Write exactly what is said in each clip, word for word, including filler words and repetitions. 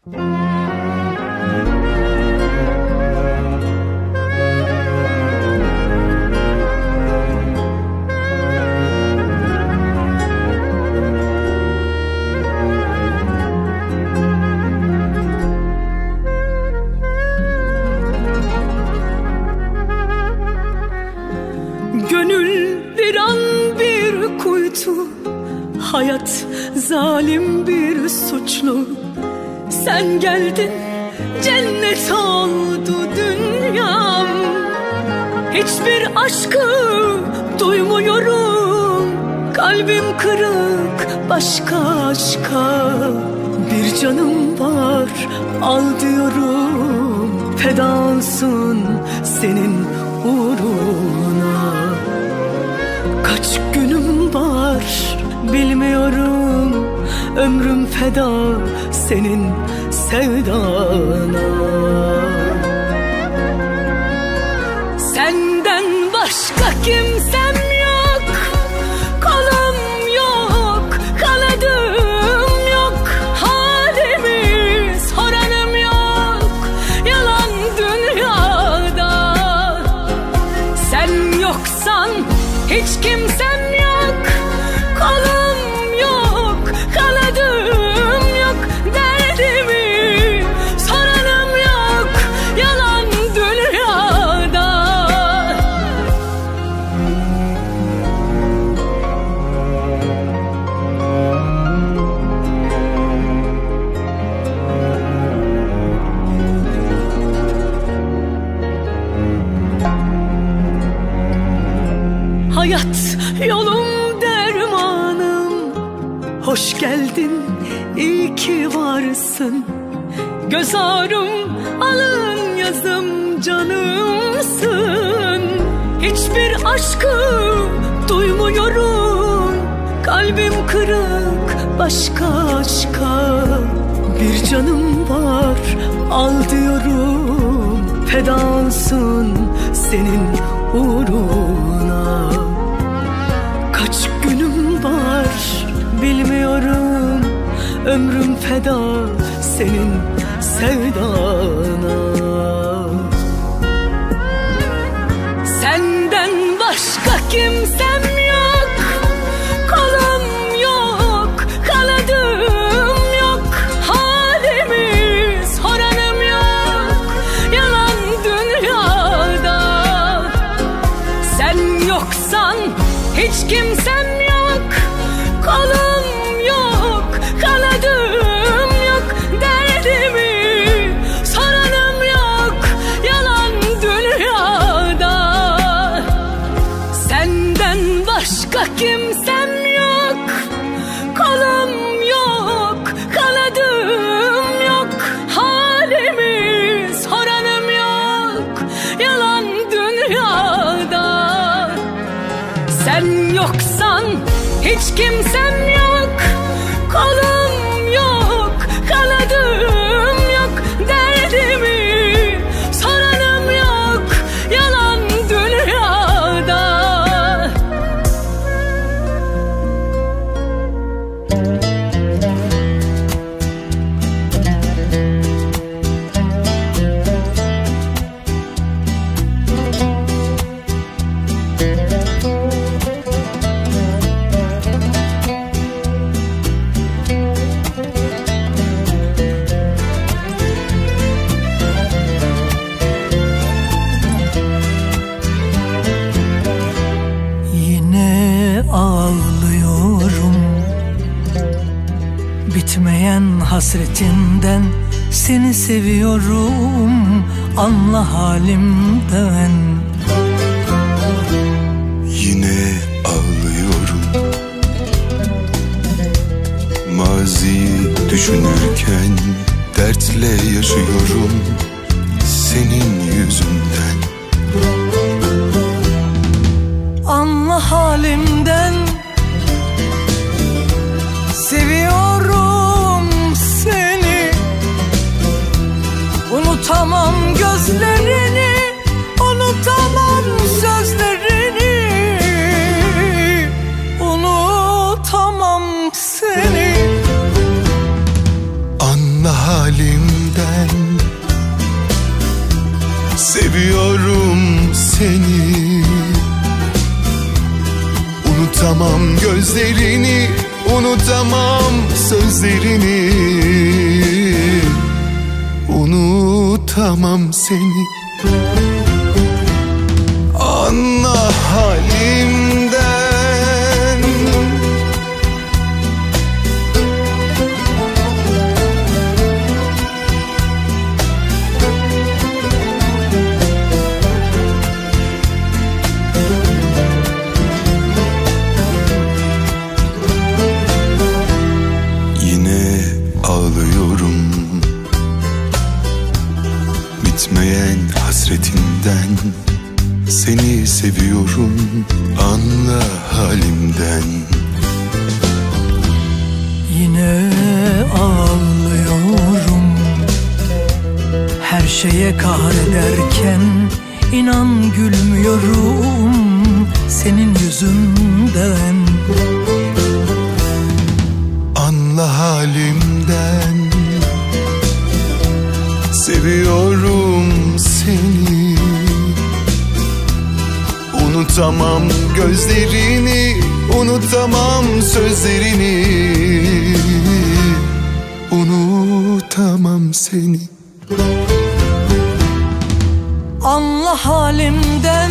Hayat zalim bir suçlu. Sen geldin, cennet oldu dünyam. Hiçbir aşkı duymuyorum. Kalbim kırık başka aşka. Bir canım var, al diyorum. Feda olsun senin uğruna. Kaç günüm var bilmiyorum, ömrüm feda senin sevdana. Senden başka kimsem yok, kolum yok, kanadım yok, halimi soranım yok, yalan dünyada. Sen yoksan hiç kimsem yok, kolum yok, kanadım yok, derdimi soranım yok, yalan dünyada. Hayat yolum dermanım, hoş geldin, iyi ki varsın. Göz ağrım, alın yazım, canımsın. Hiçbir aşkı duymuyorum, kalbim kırık başka aşka. Bir canım var, al diyorum. Feda olsun senin uğruna. Kaç günüm var bilmiyorum, ömrüm feda senin sevdana. Senden başka kimsem yok, kolum yok, kanadım yok, halimi soranım yok, yalan dünyada. Sen yoksan hiç kimsem yok, kolum yok, kanadım yok, derdimi soranım yok, yalan dünyada. Senden başka kimsem yok, kolum yok, kanadım yok, halimi soranım yok, yalan dünyada. Sen yoksan hiç kimsem yok, kolum yok, kanadım yok, derdimi soranım yok, yalan dünyada. Bitmeyen hasretinden seni seviyorum, anla halimden. Yine ağlıyorum, maziyi düşünürken dertle yaşıyorum senin yüzünden. Anla halimden, seviyorum seni. Unutamam gözlerini, unutamam sözlerini. Unutamam seni. Anla halimden, halimden. Seviyorum seni, unutamam gözlerini, unutamam sözlerini, unutamam seni. Anla halimden. Yine ağlıyorum bitmeyen hasretinden. Seni seviyorum, anla halimden. Yine ağlıyorum her şeye kahrederken. İnan gülmüyorum senin yüzünden. Anla halimden. Seviyorum seni, unutamam gözlerini, unutamam sözlerini, unutamam seni. Anla halimden.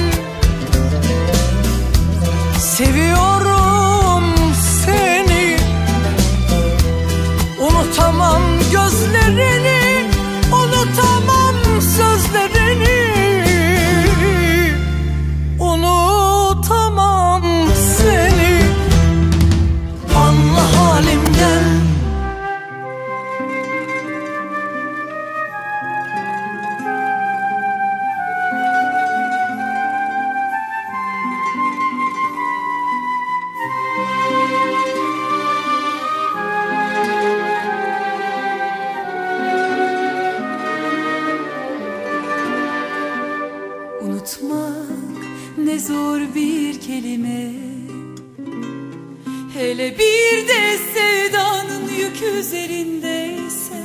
Seviyorum seni, unutamam gözlerini, unutamam sözlerini, unutamam seni. Anla halimden. Unutmak ne zor bir kelime, hele bir de sevdanın yük üzerindeyse.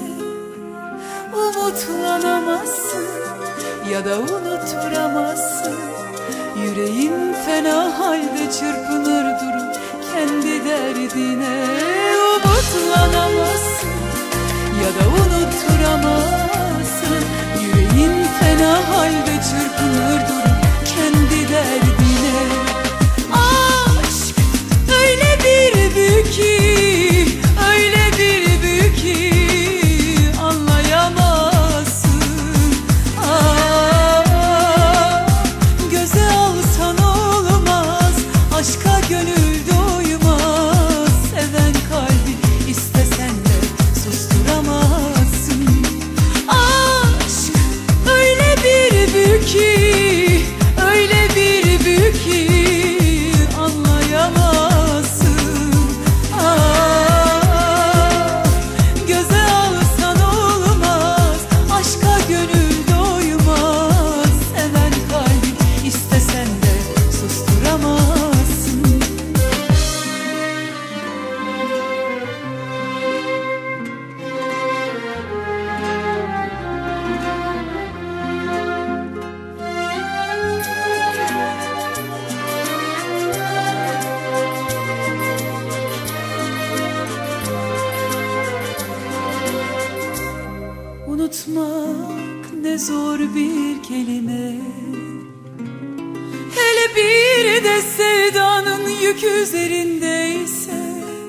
Umutlanamazsın ya da unutturamazsın. Yüreğin fena halde çırpınır durur kendi derdine. Umutlanamazsın ya da unutturamazsın. Yüreğin fena halde çırpınır durur kendi derdine. Aşk öyle bir büyük ki, öyle bir büyük ki anlayamazsın. Aa, göze alsan olmaz, aşka gönül doymaz. Seven kalbi istesen de susturamazsın. Aşk öyle bir büyük ki, öyle bir büyük ki anlayamazsın. Aa, göze alsan olmaz, aşka gönül doymaz. Seven kalbi istesen de susturamazsın. Unutmak ne zor bir kelime, hele bir de sevdanın yük üzerindeyse.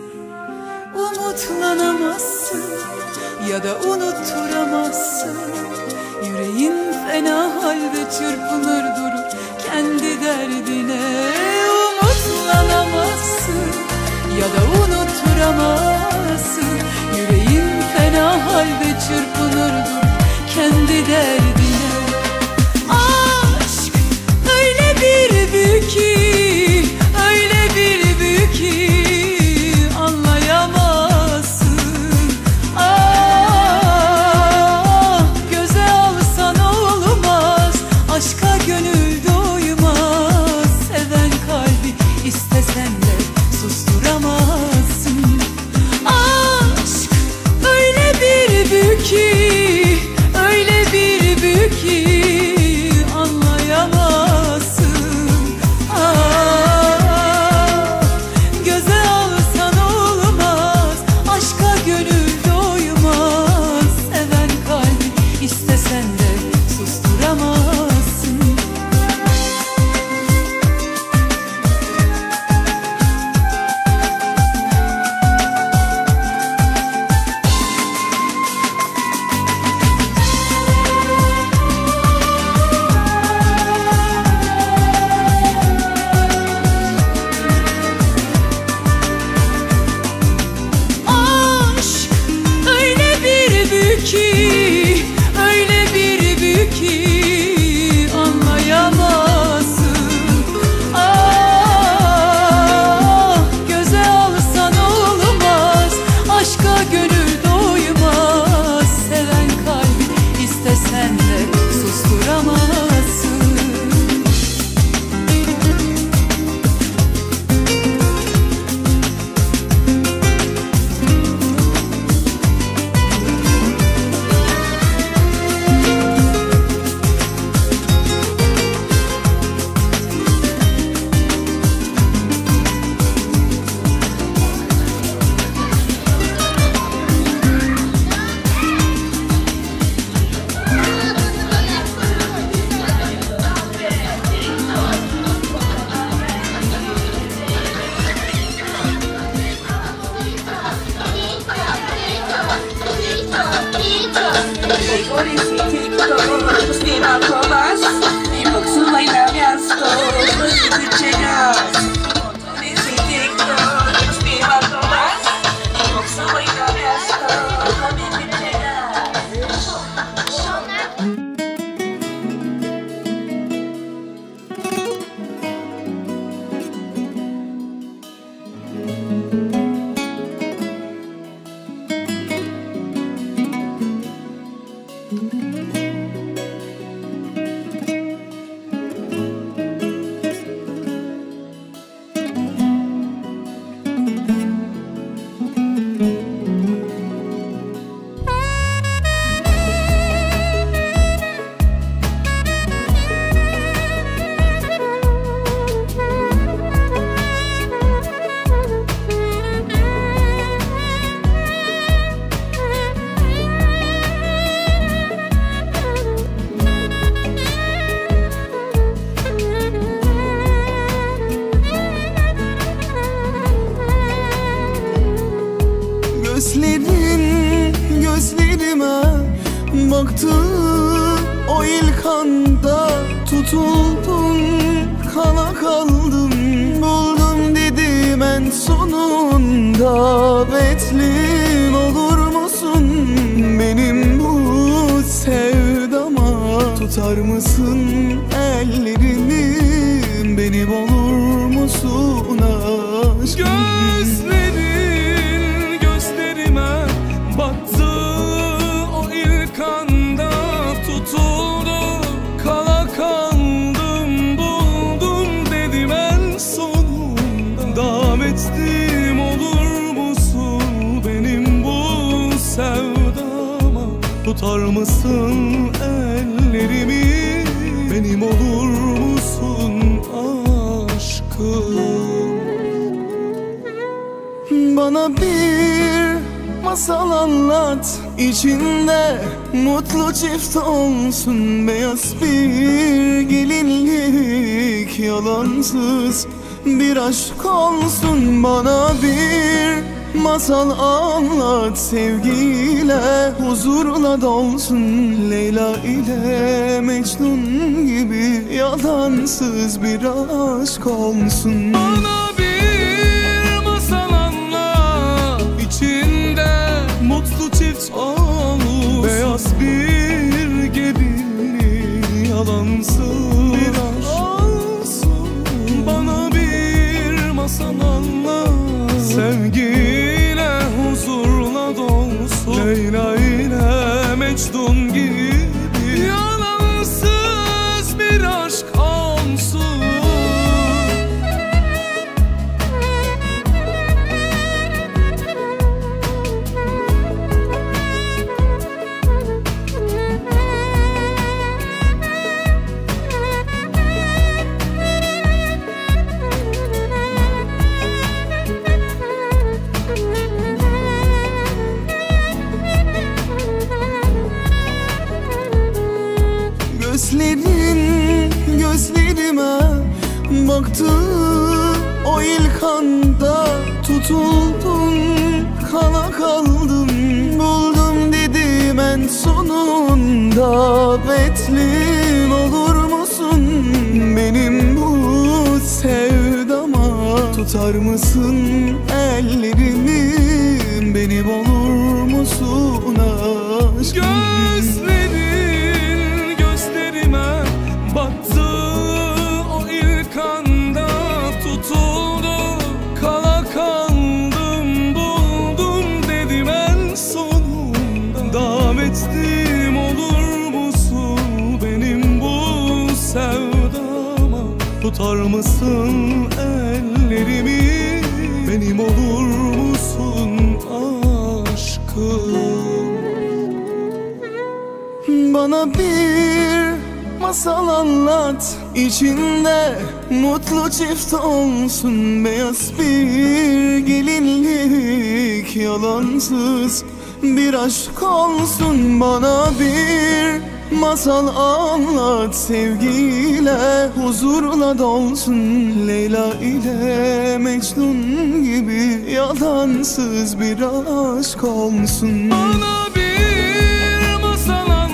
Umutlanamazsın ya da unutturamazsın. Yüreğin fena halde çırpınır durur kendi derdine. Umutlanamazsın ya da unutturamazsın. Yüreğin fena halde çırpınır durur kendi derdine. Aşk öyle bir büyük ki, öyle bir büyük ki anlayamazsın. Ah, göze alsan olmaz, aşka gönül doymaz. Seven kalbi istesen de susturamazsın. Aşk öyle bir büyük ki, Gözlerin gözlerime baktı, o ilk anda tutuldum, kala kaldım. Buldum dedim en sonunda, betlim olur musun benim bu sevdama? Tutar mısın ellerimi, benim olur musun aşkım? Gözlerin gözlerime baktı, o ilk anda tutuldu, kala kaldım. Buldum dedim en sonunda, davetlim olur musun benim bu sevdama? Tutar mısın ellerimi, benim olur musun aşkım? Bana bir masal anlat, içinde mutlu çift olsun. Beyaz bir gelinlik, yalansız bir aşk olsun. Bana bir masal anlat, sevgiyle huzurla dolsun. Leyla ile Mecnun gibi yalansız bir aşk olsun. Bana bir masal anlat, içinde mutlu çift olur. Beyaz bir gelinlik, yalansız bir aşk olsun. Bana bir masal anlat, sevgiyle huzurla dolsun. Leyla ile Mecnun gibi yalansız bir aşk olsun. Gözlerin gözlerime baktı, o ilk anda tutuldum, kala kaldım. Buldum dedim en sonunda, betlim olur musun benim bu sevdama? Tutar mısın ellerimi, benim olur musun aşkım? Gözlerin gözlerime baktı, o ilk anda tutuldu, kala kaldım. Buldum dedim en sonunda, davetlim olur musun benim bu sevdama? Tutar mısın ellerimi, benim olur musun aşkım? Bana bir masal anlat, içinde mutlu çift olsun. Beyaz bir gelinlik, yalansız bir aşk olsun. Bana bir masal anlat, sevgiyle huzurla dolsun. Leyla ile Mecnun gibi yalansız bir aşk olsun. Bana bir masal anlat,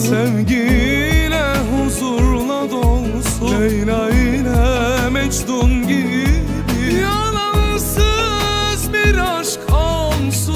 Sevgiyle huzurla dolsun, Leyla ile Mecnun gibi yalansız bir aşk olsun.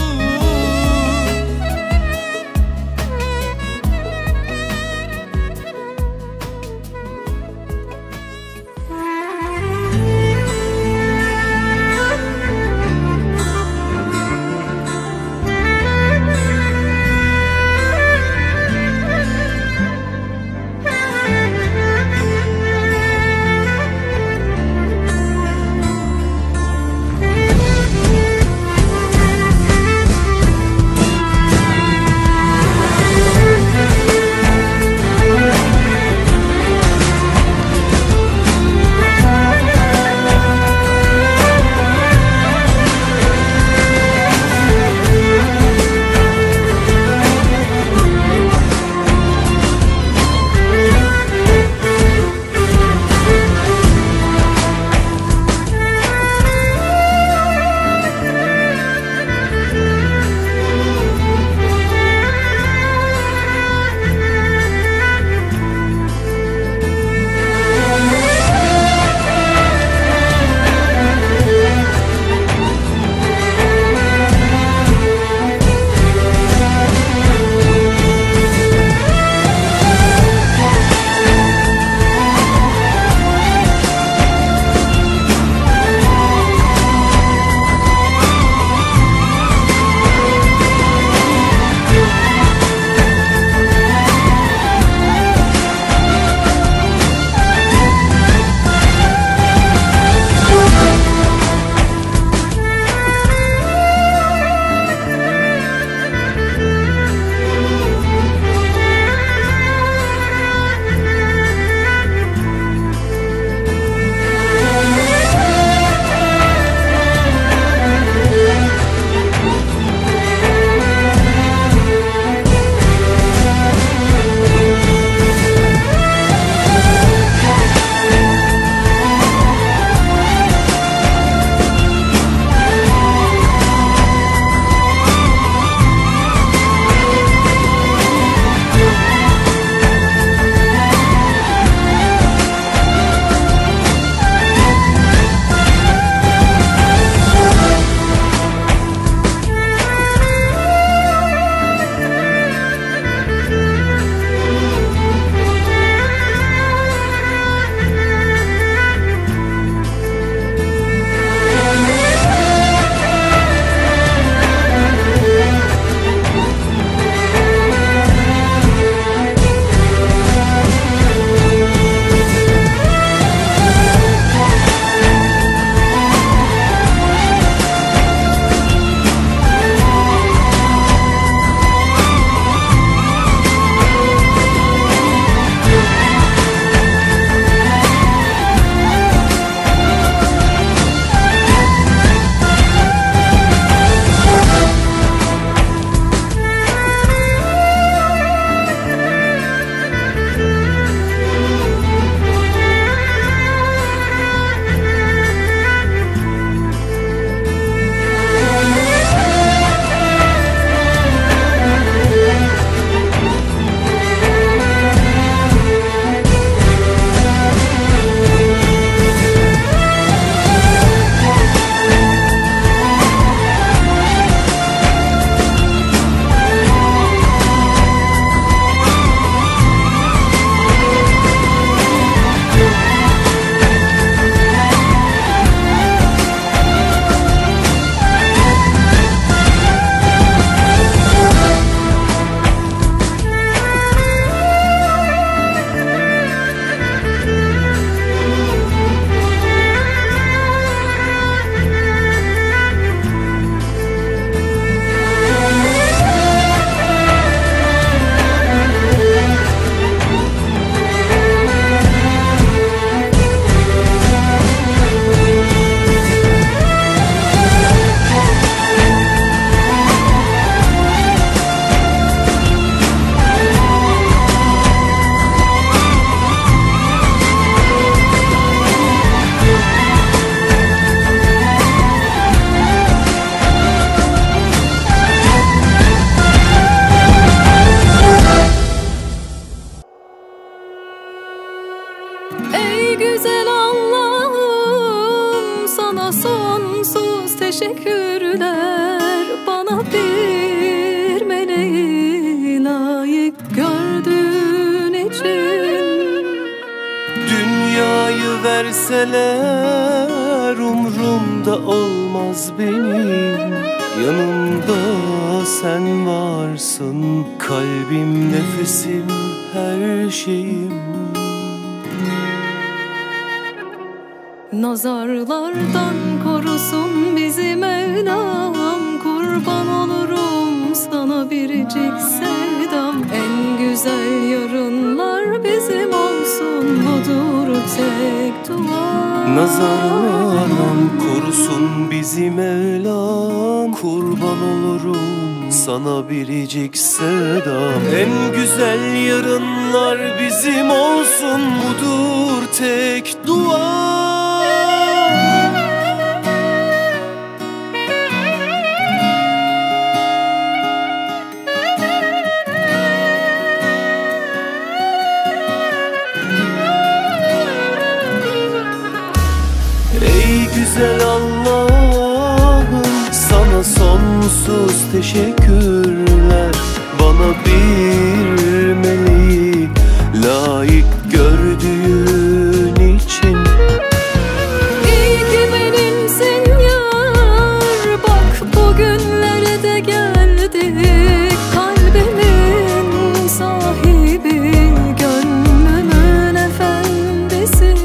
teşekkürler bana bir meleği layık gördüğün için. Dünyayı verseler umrumda olmaz benim. Yanımda sen varsın, kalbim, nefesim, her şeyim. Nazarlardan korusun bizi Mevlam, kurban olurum sana biricik sevdam. En güzel yarınlar bizim olsun, budur tek duam. Nazarlardan korusun bizi Mevlam, kurban olurum sana biricik sevdam. En güzel yarınlar bizim olsun, budur tek duam. Ey güzel Allah'ım, sana sonsuz teşekkürler. Bana bir meleği layık gördüğün için. İyi ki benimsin yar, bak bugünlere de geldik. Kalbimin sahibi, gönlümün efendisi.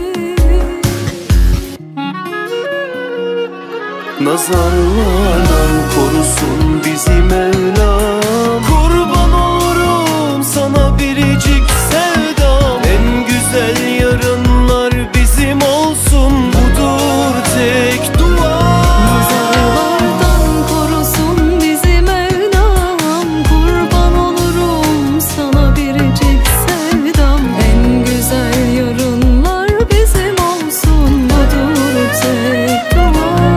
Nazarlardan korusun bizi Mevlam, kurban olurum sana biricik sevdam. En güzel yarınlar bizim olsun, budur tek duam. Nazarlardan korusun bizi Mevlam, kurban olurum sana biricik sevdam. En güzel yarınlar bizim olsun, budur tek duam.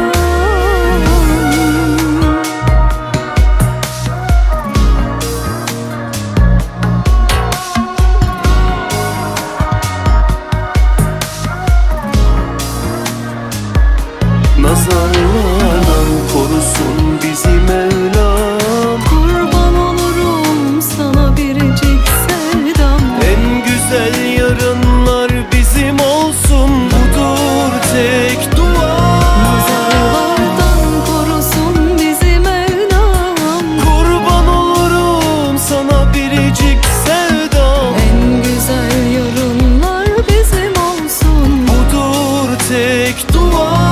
Nazarlardan korusun bizi Mevlam, Kurban olurum sana biricik sevdam. en güzel yarınlar bizim olsun, budur tek duam. Nazarlardan korusun bizi Mevlam, Kurban olurum sana biricik sevdam. en güzel yarınlar bizim olsun. Budur tek duam.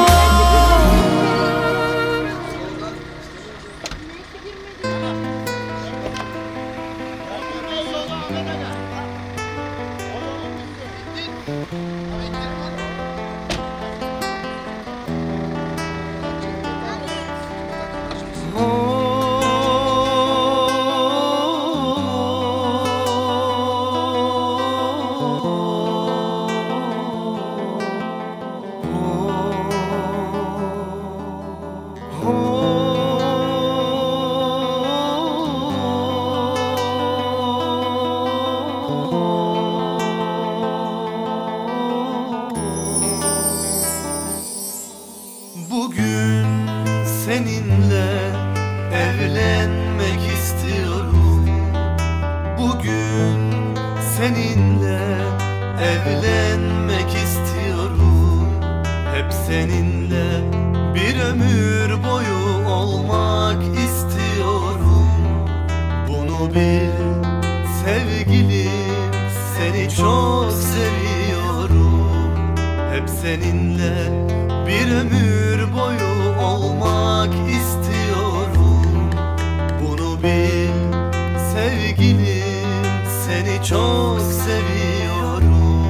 Bugün seninle evlenmek istiyorum. Bugün seninle evlenmek istiyorum. Hep seninle bir ömür boyu olmak istiyorum. Bunu bil sevgilim, seni çok seviyorum. Hep seninle bir ömür boyu olmak istiyorum. Bunu bil sevgilim, seni çok seviyorum.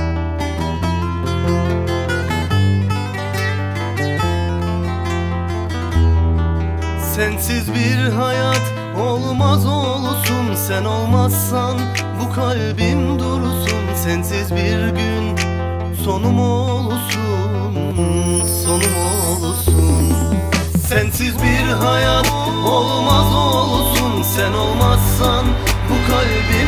Sensiz bir hayat olmaz olsun. Sen olmazsan bu kalbim dursun. Sensiz bir gün sonum olsun, sonum olsun. Sensiz bir hayat olmaz olsun. Sen olmazsan bu kalbim